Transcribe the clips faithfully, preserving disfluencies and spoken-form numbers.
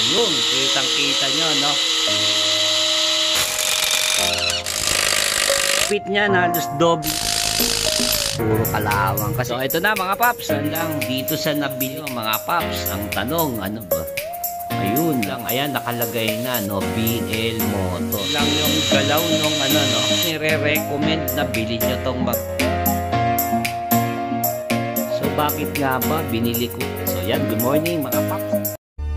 Ayun, kitang-kita nyo, no? Pit niya na halos doble. Puro kalawang. Kasi so, ito na mga paps. Lang dito sa nabili mga paps. Ang tanong, ano ba? Ayun lang. Ayan, nakalagay na, no? B L Moto. Lang yung galaw nung ano, no? Nire-recommend na bilhin nyo tong mag... So, bakit nga ba binili ko? So, yan. Good morning mga paps.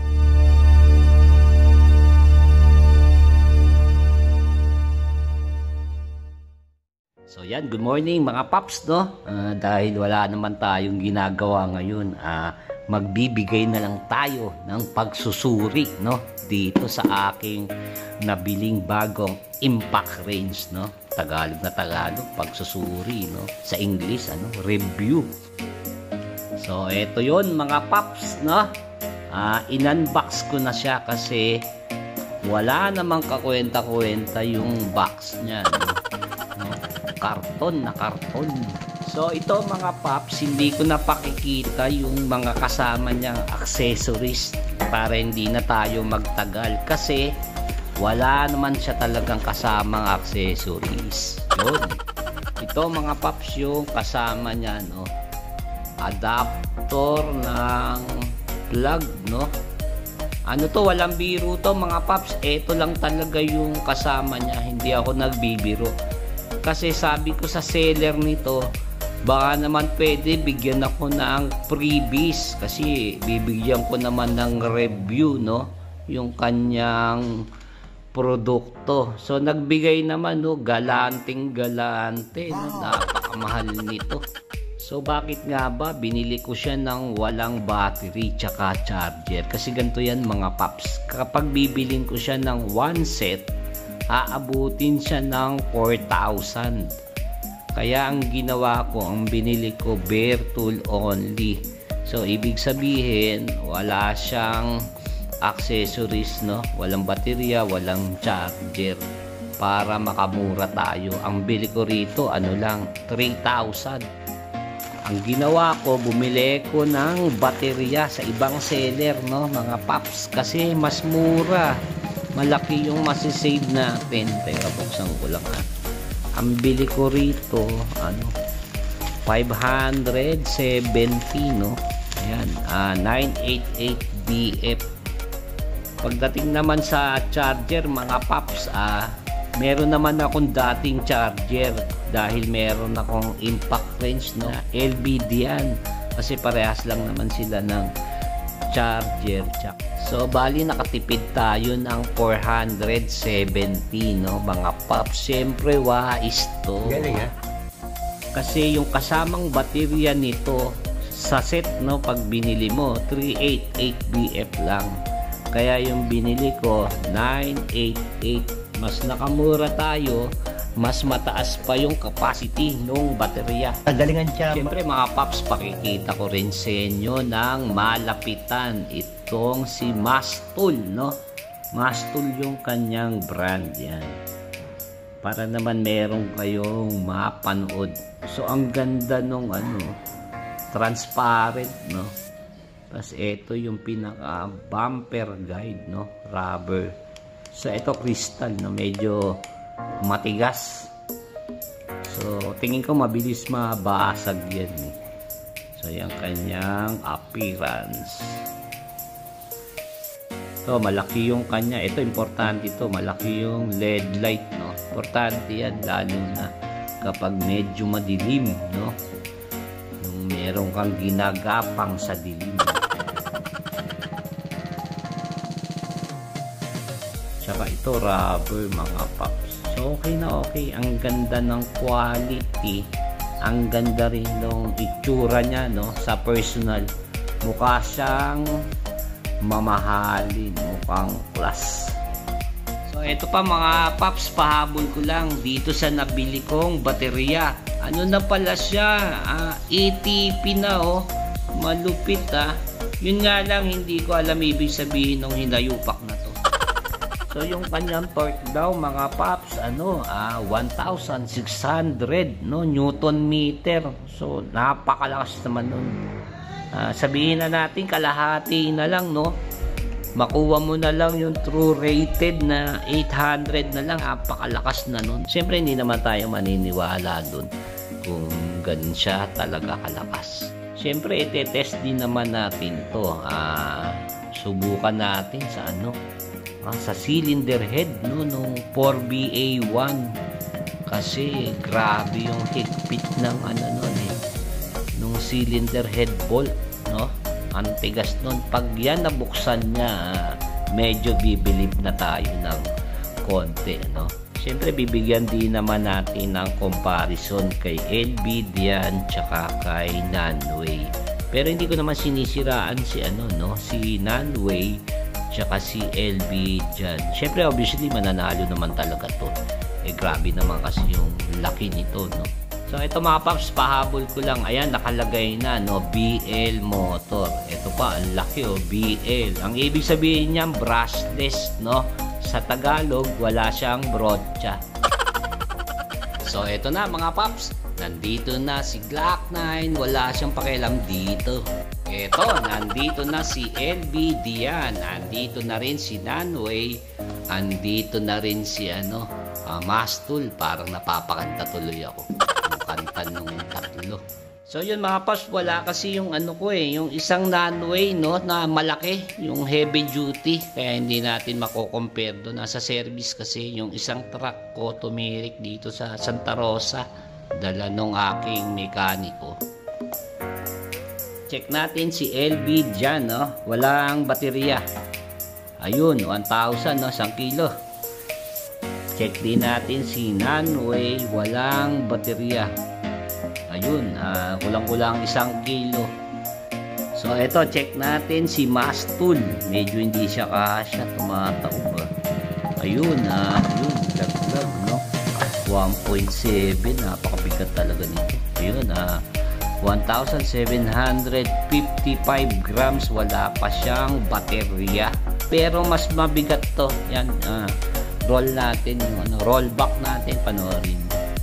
So yan, good morning mga paps, no? Uh, dahil wala naman tayong ginagawa ngayon, uh, magbibigay na lang tayo ng pagsusuri, no? Dito sa aking nabiling bagong impact range, no? Tagalog na Tagalog, pagsusuri, no? Sa English, ano? Review. So eto yon mga paps, no? Uh, in-unbox ko na siya kasi wala namang kakwenta-kwenta yung box niya, no? Karton na karton. So ito mga paps, hindi ko na pakikita yung mga kasama niyang accessories para hindi na tayo magtagal kasi wala naman siya talagang kasamang accessories. Yun. Ito mga paps yung kasama niya, no? Adapter ng plug, no? Ano to, walang biro to mga paps. Ito lang talaga yung kasama niya, hindi ako nagbibiro. Kasi sabi ko sa seller nito, baka naman pwede bigyan ako ng freebies kasi bibigyan ko naman ng review, no, yung kanyang produkto. So nagbigay naman, no, galanting galante, no, napakamahal nito. So bakit nga ba binili ko siya ng walang battery tsaka charger? Kasi ganito yan mga paps, kapag bibilin ko siya ng one set, aabutin siya ng four thousand. Kaya ang ginawa ko, ang binili ko, bare tool only. So ibig sabihin wala siyang accessories, no? Walang baterya, walang charger, para makamura tayo. Ang bili ko rito, ano lang, three thousand. Ang ginawa ko, bumili ko ng baterya sa ibang seller, no mga paps, kasi mas mura. Malaki yung masisave natin. Teka, buksan ko lang, ha. Ang bili ko rito, ano, five seventy, no? Ayan, uh, nine eighty-eight B F. Pagdating naman sa charger, mga paps, ah, meron naman akong dating charger dahil meron akong impact range, no? Lvdian. Kasi parehas lang naman sila ng charger. So bali nakatipid tayo ng four seventy, no mga paps. Siyempre wais to. Galing, ha? Kasi yung kasamang baterya nito sa set, no, pag binili mo three eighty-eight B F lang. Kaya yung binili ko nine eighty-eight. Mas nakamura tayo, mas mataas pa yung capacity ng baterya. Galingan siya. Siyempre mga paps, pakikita ko rin sa inyo ng malapitan itong si Mustool, no? Mustool yung kanyang brand, yan. Para naman meron kayong mapanood. So ang ganda nung ano, transparent, no? Tapos ito yung pinaka bumper guide, no? Rubber. So ito crystal, no? Medyo matigas. So tingin ko mabilis mabasag yan, eh. So yung kanyang appearance. So malaki yung kanya. Ito importante ito, malaki yung L E D light, no? Importante yan lalo na kapag medyo madilim, no? Yung meron kang ginagapang sa dilim. Tsaka ito rubber, mga paps. So okay na okay. Ang ganda ng quality. Ang ganda rin ng itsura niya, no? Sa personal, mukha siyang mamahalin, mukhang class. So ito pa mga paps, pahabol ko lang dito sa nabili kong baterya. Ano na pala siya, ah, A T P na, oh. Malupit, ah. Yun nga lang, hindi ko alam ibig sabihin ng hinayupak na to. So yung kanyang torque daw mga paps, ano, ah, one thousand six hundred, no, Newton meter. So napakalakas naman nun. Ah, sabihin na natin kalahati na lang, no. makuha mo na lang yung true rated na eight hundred na lang, napakalakas na nun. Siyempre hindi naman tayo maniniwala dun kung ganun siya talaga kalakas. Siyempre ite-test din naman natin to, ah, subukan natin sa ano, ah, sa cylinder head no, nung four B A one, kasi grabe yung higpit ng ano nun eh, nung cylinder head bolt, no? Ang tigas nun. Pag yan nabuksan niya, medyo bibilib na tayo ng konti, no? Siyempre bibigyan din naman natin ng comparison kay Lvdian tsaka kay Nanwei. Pero hindi ko naman sinisiraan si ano, no, si Nanwei tsaka si Lvdian. Siyempre obviously mananalo naman talaga to. Eh grabe naman kasi yung laki nito, no? So ito mga paps, pahabol ko lang. Ayan, nakalagay na, no, B L motor. Ito pa, ang laki, oh, B L. Ang ibig sabihin niyan, brushless, no? Sa Tagalog, wala siyang brocha. So ito na mga paps, nandito na si Glock nine. Wala siyang pakialam dito. Ito, nandito na si Lvdian. Nandito na rin si Nanwei. Andito na rin si ano, uh, Mustool. Parang napapakanta tuloy ako kanta nung tatlo. So yun mga paps, wala kasi yung ano ko eh, yung isang Nanwei, no, na malaki, yung heavy duty, kaya hindi natin mako-compare doon. Nasa service kasi yung isang truck ko tumirik dito sa Santa Rosa, dala nung aking mekaniko. Check natin si Lvdian, no, walang baterya. Ayun, one thousand, no, isang kilo. Check din natin si Nanwei, walang baterya. Ayun, uh, kulang-kulang isang kilo. So ito, check natin si Mustool. Medyo hindi siya kasya, tumataob. Ayun, uh, ayun, lag-lag, no? one point seven, napakabigat talaga nito. Ayun, uh, one thousand seven hundred fifty-five grams, wala pa siyang baterya. Pero mas mabigat to. Yan, ah, uh, roll natin yung ano, roll back natin, panoorin.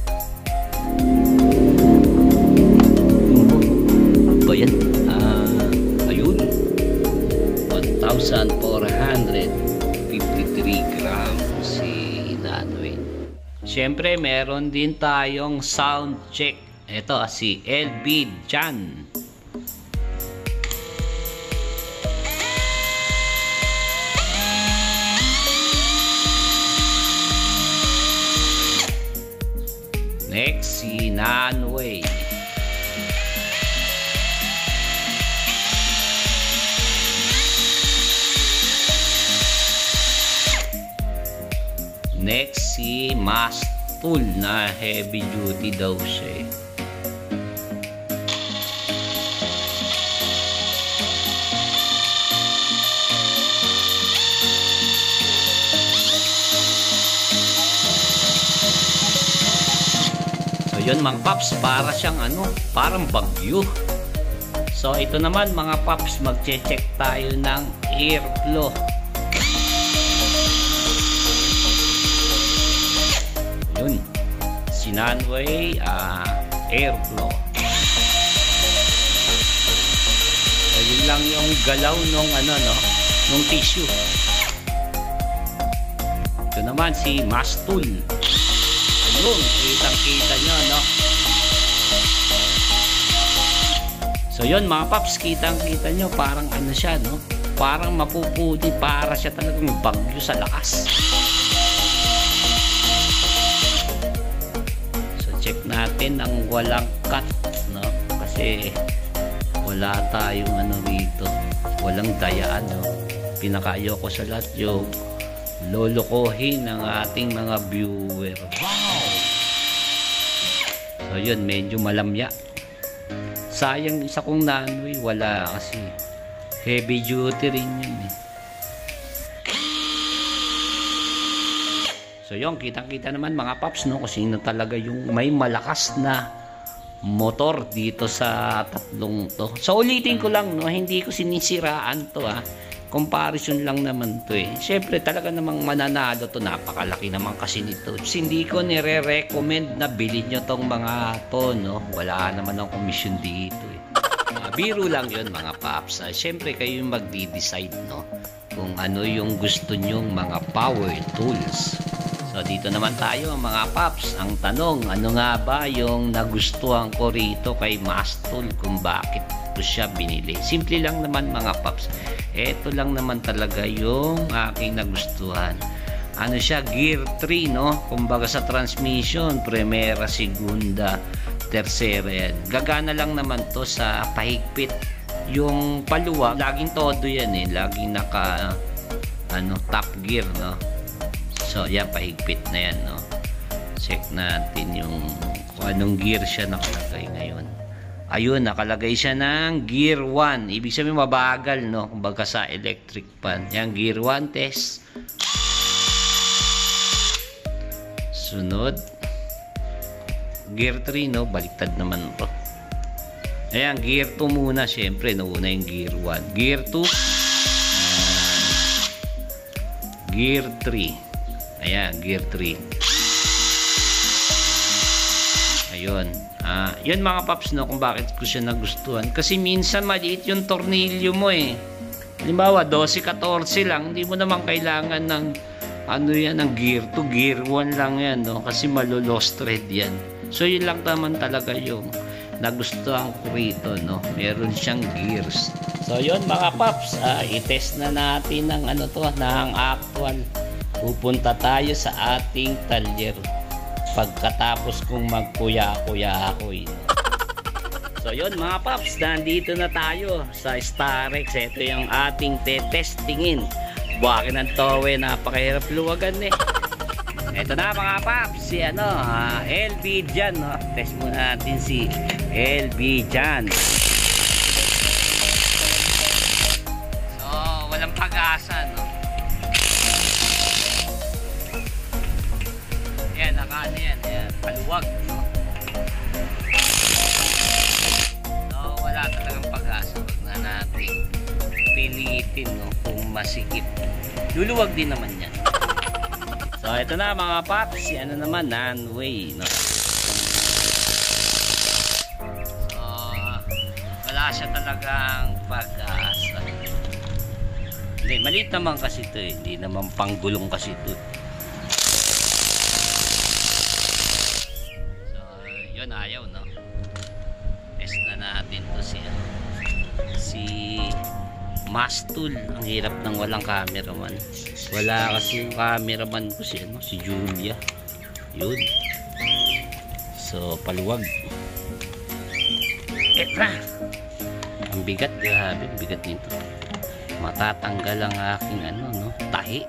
Ba yan? Uh, ayun. one thousand four hundred fifty-three grams si Nanwei. Siyempre, meron din tayong sound check. Ito si Lvdian. Next, si Nanwei. Next, si Mustool, na heavy duty daw siya. Yun mga paps, para siyang ano, parang bagyo. So ito naman mga paps, magche-check tayo ng airflow. Yun, si Nanwei, uh, airflow. So yun lang yung galaw nung ano, no, nung tissue. Ito naman si Mustool. Ayun, kitang-kita nyo, no? So yun mga paps, kitang-kita nyo, parang ano siya, no? Parang mapuputi, para siya talagang bagyo sa lakas. So check natin ang walang cut, no? Kasi wala tayong ano rito, walang dayaan, no? Pinakayo ko sa lahat yung lolokohin ng ating mga viewer. Wow! So yun, medyo malamya. Sayang isa kong Nanwei, wala kasi heavy duty rin yun eh. So yun, kitang-kita naman mga paps, no, kung sino talaga yung may malakas na motor dito sa tatlong to. So ulitin ko lang, no, hindi ko sinisiraan to, ah. Comparison lang naman to eh. Siyempre talaga namang mananalo to, napakalaki naman kasi nito. Hindi ko nire-recommend na bilhin nyo tong mga to, no. Wala naman ang commission dito eh. Uh, biro lang yun mga paps. Uh, Siyempre kayo yung magdi-decide, no, kung ano yung gusto nyong mga power tools. So dito naman tayo mga paps. Ang tanong, ano nga ba yung nagustuhan ko rito kay Mustool kung bakit ko siya binili? Simple lang naman mga paps. Ito lang naman talaga yung aking nagustuhan. Ano siya, gear three, no? Kumbaga sa transmission, primera, segunda, tercera yan. Gagana lang naman to sa pahigpit. Yung paluwag, laging todo yan eh. Laging naka, ano, top gear, no? So, yan, pahigpit na yan, no? Check natin yung kung anong gear siya nakalagay ngayon. Ayun, nakalagay siya ng gear one. Ibig sabihin mabagal, no? Kumbaga sa electric pan. Yan, gear one test. Sunod. Gear three, no? Baliktad naman to. Ayan, gear two muna. Siyempre, nauna yung gear one. Gear two. Ayan. Gear three. Ayan, gear three. Ayun. Ah, yun mga paps, no? Kung bakit ko siya nagustuhan. Kasi minsan maliit yung tornilyo mo eh. Halimbawa, twelve, fourteen lang. Hindi mo naman kailangan ng ano yan, ng gear two, gear one lang yan, no? Kasi malo-lost thread yan. So, yun lang naman talaga yung nagustuhan ko rito, no? Meron siyang gears. So, yun mga paps, uh, i-test na natin ng ano to, ng actual. Pupunta tayo sa ating talyer pagkatapos kong magkuya-kuya ako, eh. So, yun mga paps, nandito na tayo sa Starex. Ito yung ating te-testingin. Buwakin ng towe, napakahirap luwagan eh. Ito na mga paps, si ano, uh, Lvdian, no? Test muna natin si Lvdian. So, walang pag-asa, no? Yan, nakaano yan, yan, paluwag, no? So, wala talagang pag-asa. Huwag na natin pilitin, no? Kung masikip. Luluwag din naman yan. So, ito na mga paps. Si ano naman, Nanwei, no? So, wala siya talagang pag-asa. Hindi, maliit naman kasi ito eh. Hindi naman panggulong kasi ito. So, yun, ayaw, no? Test na natin to si ano, si Mustool. Ang hirap ng walang cameraman. Wala kasi yung cameraman ko si ano, si Julia. Yun. So, paluwag. Etra! Ang bigat, grabe. Ang bigat nito. Matatanggal ang aking ano, no? Tahi.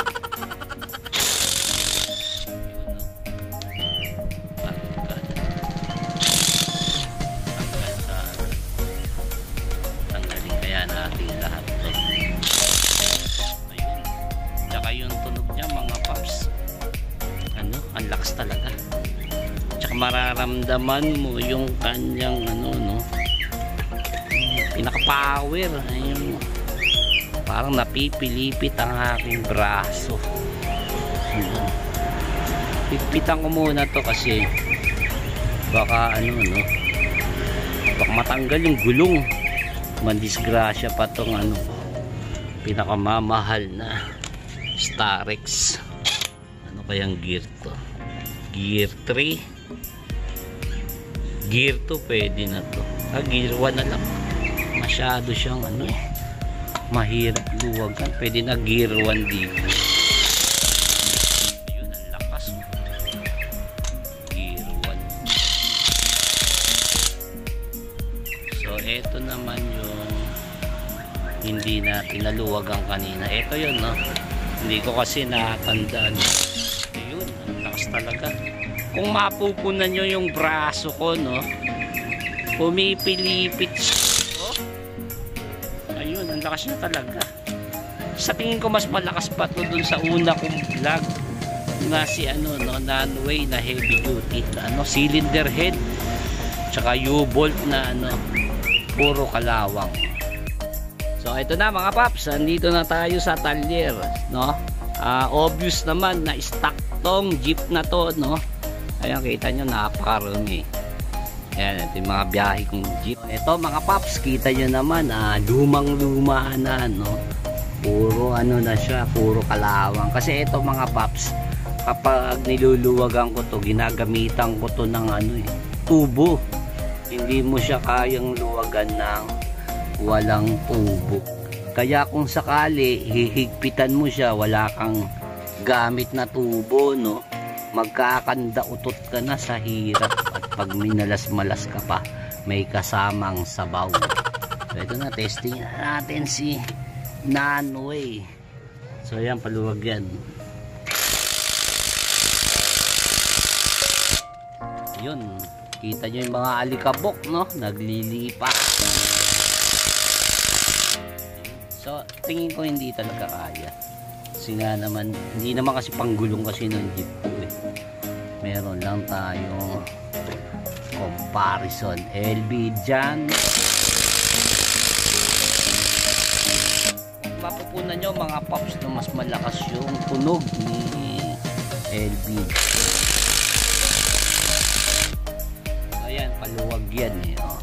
Talaga. Tsaka mararamdaman mo yung kanyang ano, no, pinaka-power. Ayun, parang napipilipit ang aking braso. Ayun. Pipitan ko muna to kasi baka ano, no, baka matanggal yung gulong. Mandisgrasya pa tong ano, pinakamamahal na Starex. Ano kayang gear to? Gear three, gear two, pwede na to. Ah, gear one na lang, masyado siyang ano, mahirap luwagan. Pwede na gear one dito. Ayun, ang lakas. Gear one. So eto naman yung hindi na tinaluwagan kanina. Eto yun, no? Hindi ko kasi natandaan. Talaga. Kung mapupunan nyo yung braso ko, no, pumipilipit. Oh. Ayun, ang lakas na talaga. Sa tingin ko mas malakas pa to dun sa una kong vlog na si ano, no, Nanwei na heavy duty na ano, cylinder head tsaka U-bolt na ano, puro kalawang. So ito na mga paps, andito na tayo sa talyer, no? Uh, obvious naman na stock tong jeep na to, no? Ayan, kita nyo, napakarami. Ayan, ito yung mga biyahe kong jeep. Ito mga paps, kita nyo naman, ah, lumang luma na, no? puro ano na siya, puro kalawang. Kasi ito mga paps, kapag niluluwagan ko to, ginagamitan ko to ng ano eh, tubo. Hindi mo siya kayang luwagan ng walang tubo. Kaya kung sakali hihigpitan mo siya, wala kang gamit na tubo, no, magkakanda utot ka na sa hirap. At pag minalas-malas ka pa, may kasamang sabaw. So ito na, testing natin si Nanwei. So ayan, paluwag yan. Yun, kita nyo yung mga alikabok, no, naglilipas. So tingin ko hindi talaga kaya. Kasi nga naman, hindi naman kasi panggulong kasi ng jeep ko eh. Meron lang tayong comparison. Lvdian. Mapupunan nyo mga pops na mas malakas yung tunog ni Lvdian. Ayan, paluwag yan eh. Oh.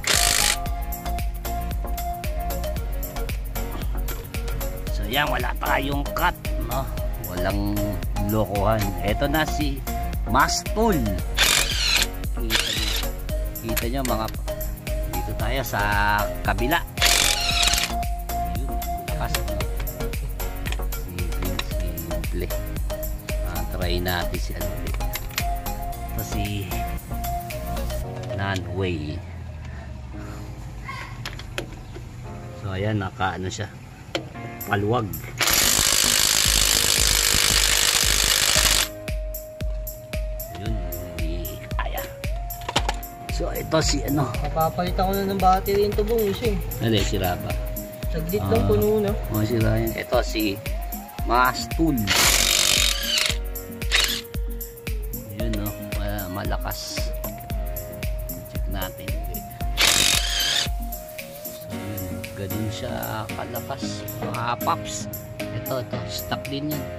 So yan, wala tayong cut, no? Walang lokohan. Ito na si Mustool. Kita nyo, kita nyo mga, dito tayo sa kabila. Yun, lakas, no? Simple. Ah, try natin si ano ulit. Ito si Nanwei. So ayan, naka ano siya, paluwag. Yun, hindi kaya. So ito si ano, Papapalitan ko na ng battery yung tubong isa eh. ano, sira ba? Saglit Ah, lang puno na. oh, sira yan. Ito si Mustool. Yun, no, malakas. Check natin. So yun, ganun siya kalakas mga pops. Ito, ito, stock din yan.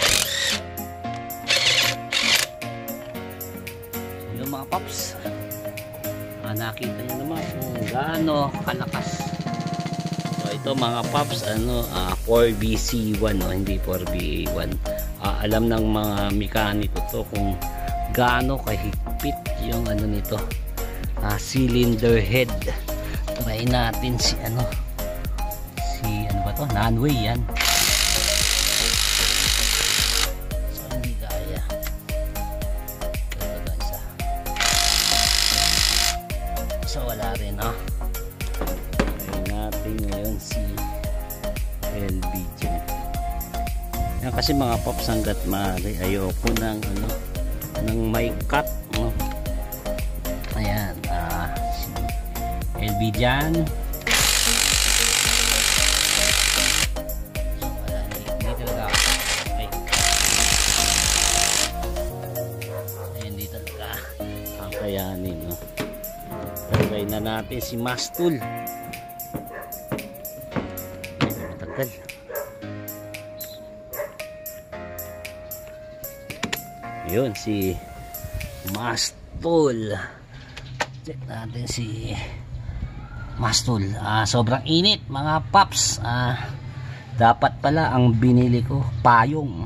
So yun mga pops, ah, nakita nyo naman kung gaano kalakas. So ito mga pops, ano, uh, four B C one, no? Hindi four B A one. Uh, alam ng mga mekaniko to kung gaano kahigpit yung ano nito, uh, cylinder head. Try natin si ano, si ano ba to, Nanwei yan. So hindi kaya. Ito isa. So wala rin, no? Try natin ngayon si Lvdian. Yan kasi mga pops, hanggat maaari ayoko ng ano, ng may cut, no? Ayan, ah, si Lvdian. So wala, hindi talaga ay, hindi talaga ang kayanin, no? Try na natin si Mustool. Tagal. Yun si Mustool. Check natin si Mustool. Ah, sobrang init mga paps. Ah, dapat pala ang binili ko payong.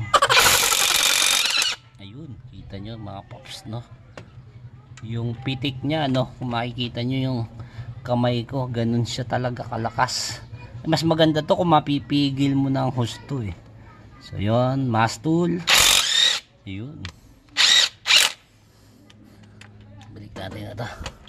Ayun, kita nyo mga paps, no? Yung pitik niya, no? Kung makikita nyo yung kamay ko, ganun siya talaga kalakas. Mas maganda to kung mapipigil mo ng husto eh. So yun, Mustool. Ayun. Balik natin na to.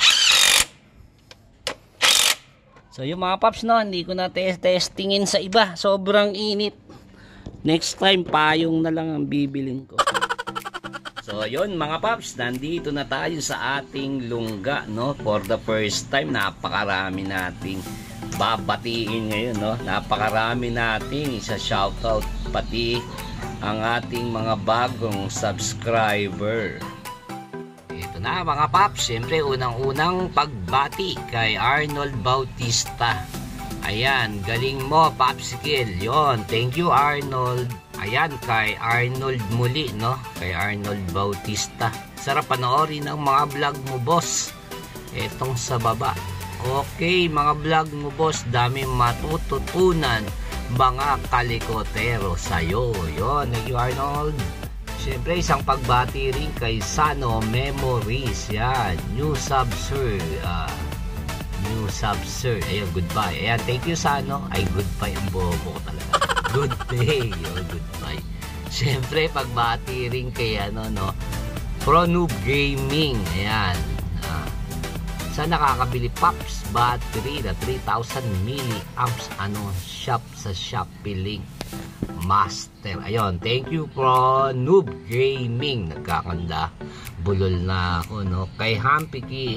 So yung mga paps, no, hindi ko na test testingin sa iba, sobrang init. Next time payong na lang ang bibilin ko. So yun mga paps, nandito na tayo sa ating lungga, no? For the first time, napakarami nating babatiin ngayon, no? Napakarami nating isa shoutout, pati ang ating mga bagong subscriber. Ito na mga paps, siyempre unang-unang pagbati kay Arnold Bautista. Ayan, galing mo Popsicle. Yon, thank you Arnold. Ayan, kay Arnold muli, no? Kay Arnold Bautista. Sarap panoorin ang mga vlog mo, boss. Etong sa baba. Okay, mga vlog mo, boss, dami matututunan. mga kalikotero sa'yo. Yun, thank you Arnold. Siyempre, isang pagbati rin kay Sano Memories. Yan, new sub sir. Uh, new sub sir. Ayun, goodbye. Ayan, thank you Sano. Ay, goodbye ang bobo ko talaga. Good day. Yun, goodbye. Siyempre, pagbati rin kay ano, no, Pro Noob Gaming. Ayan. Uh, sa nakakabili Pops battery na three thousand milliamps. Ano, shop sa Shopee link. Master. Ayun, thank you Pro Noob Gaming. Nagkakanda. Bulol na ako, no. Kay Hampiki,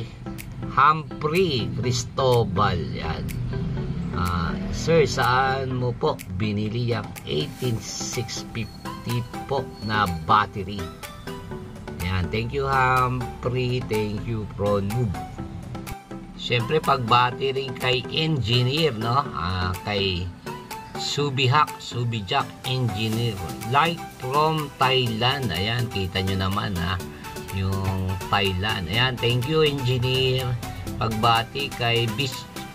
Humphrey Cristobal. Yan. Uh, sir, saan mo po binili yung eighteen six fifty po na battery? Yan, thank you Humphrey. Thank you Pro Noob. Siyempre, pag battery kay engineer, no. Uh, kay Subihak, Subijak Engineer, light from Thailand. Ayan, kita nyo naman ha, yung Thailand. Ayan, thank you engineer. Pagbati kay Bis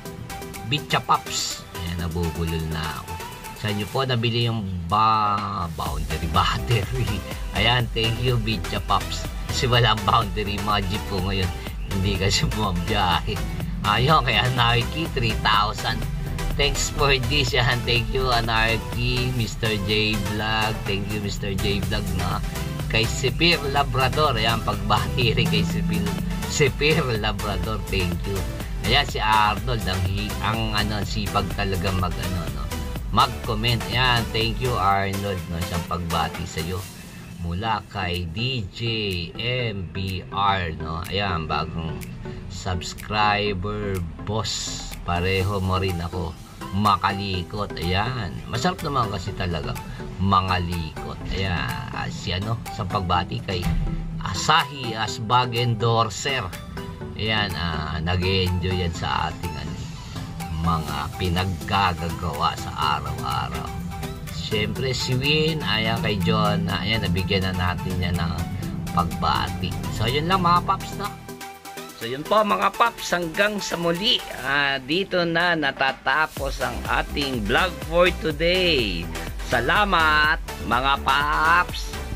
Bitcha Pops. Ayan, nabubulol na ako. Saan nyo po nabili yung ba boundary battery? Ayan, thank you Bitcha Pops. Kasi walang boundary magic po ngayon. Hindi kasi bumabiyahe. Ayun, kaya Nike three thousand. Thanks for this. Yan. Thank you Anarchy, Mister J Vlog. Thank you Mister J Vlog, no? Kay Sipir Labrador. Ayan, pagbati rin kay Sipir, Sipir Labrador. Thank you. Ayan, si Arnold ang, ang ano, sipag talaga mag ano, no, mag-comment. Ayan, thank you Arnold, no, isang pagbati sa iyo mula kay D J M B R, no. Ayan, bagong subscriber boss. Pareho mo rin ako makalikot. Ayan, masarap naman kasi talaga mangalikot. Ayan, uh, si ano, sa pagbati kay Asahi Asbag Endorser. Ayan, uh, nag-enjoy yan sa ating ano, mga pinaggagawa sa araw-araw. Siyempre si Win, ayan kay John, ayan, nabigyan na natin yan ng pagbati. So yun lang mga paps, no? So yun po mga paps, hanggang sa muli. Uh, dito na natatapos ang ating vlog for today. Salamat mga paps!